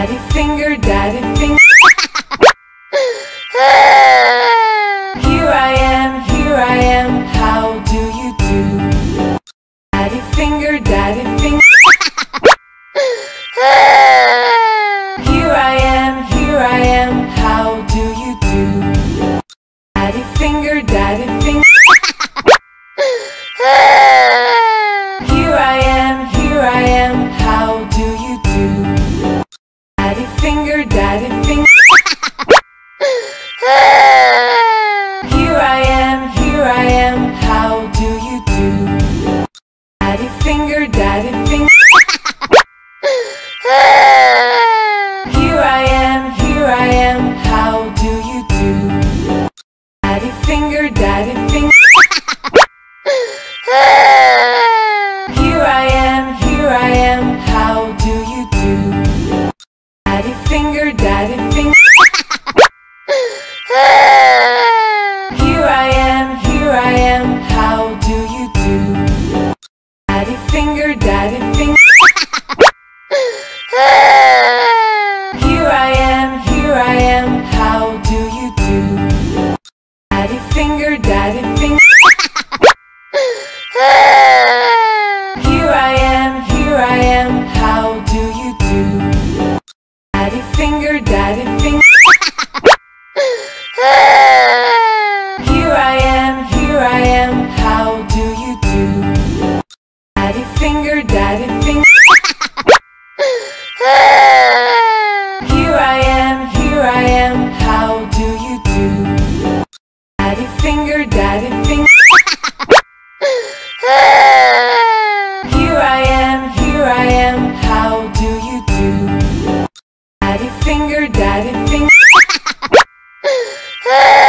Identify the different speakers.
Speaker 1: Daddy finger, daddy finger. Here I am, how do you do? Daddy finger, daddy finger. Here I am, how do you do? Daddy finger, daddy finger. Here I am, how do you do? Daddy finger, daddy finger. Here I am, how do you do? Daddy finger, daddy finger. Here I am, how do you do? Daddy finger, daddy finger. Here I am, how do you do? Daddy finger, daddy finger. Here I am, how do you do? Daddy finger, daddy finger. Here I am, how do you do? Daddy finger, daddy finger. Here I am, how do you do? Daddy finger, daddy finger. Here I am, how do you do? Daddy finger, daddy finger. Here I am, how do you do? Daddy finger, daddy finger. Here I am, how do you do? Daddy finger, daddy finger.